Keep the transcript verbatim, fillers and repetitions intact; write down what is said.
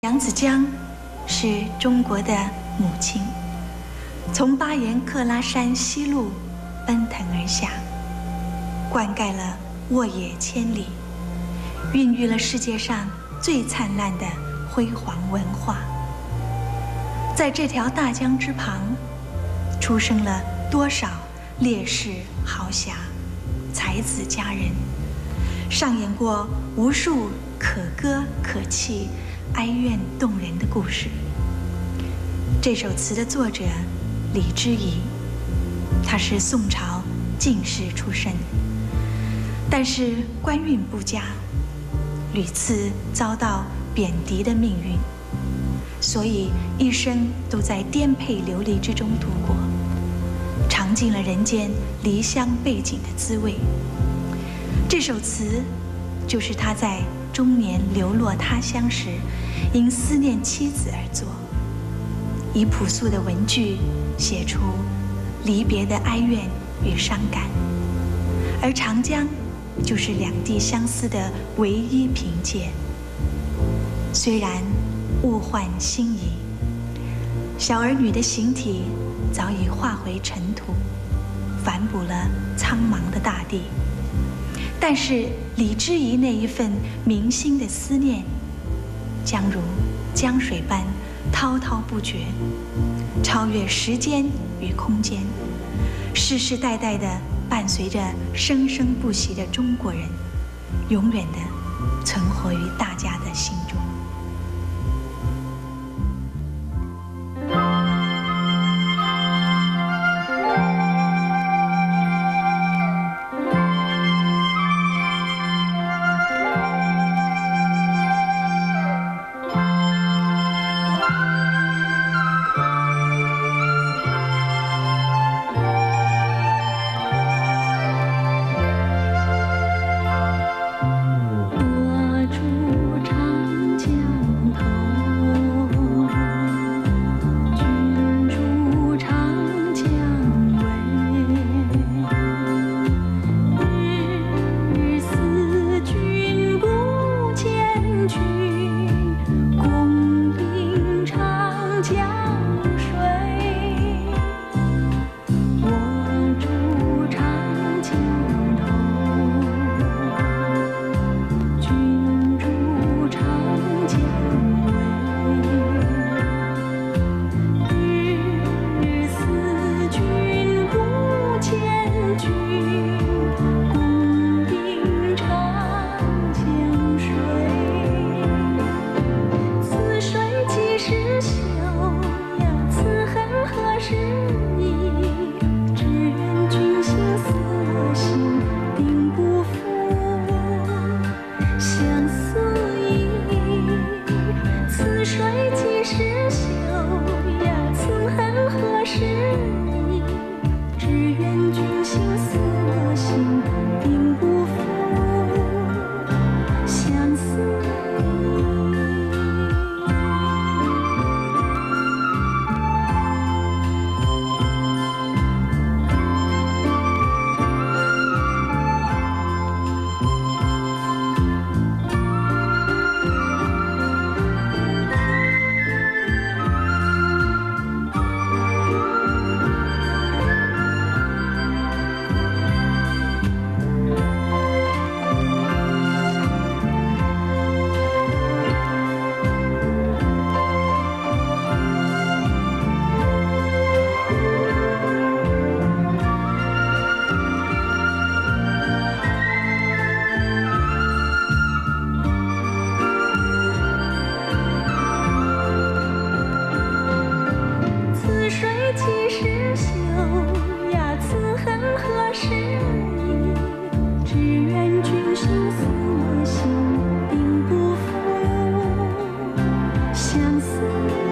扬子江是中国的母亲，从巴颜克拉山西路奔腾而下，灌溉了沃野千里，孕育了世界上最灿烂的辉煌文化。在这条大江之旁，出生了多少烈士豪侠、才子佳人，上演过无数可歌可泣、哀怨动人的故事。这首词的作者李之仪，他是宋朝进士出身，但是官运不佳，屡次遭到贬谪的命运，所以一生都在颠沛流离之中度过，尝尽了人间离乡背井的滋味。这首词就是他在中年流落他乡时，因思念妻子而作，以朴素的文句写出离别的哀怨与伤感，而长江就是两地相思的唯一凭借。虽然物换星移，小儿女的形体早已化回尘土，反哺了苍茫的大地，但是李之仪那一份铭心的思念，将如江水般滔滔不绝，超越时间与空间，世世代代的伴随着生生不息的中国人，永远的存活于大家的心中。 相思。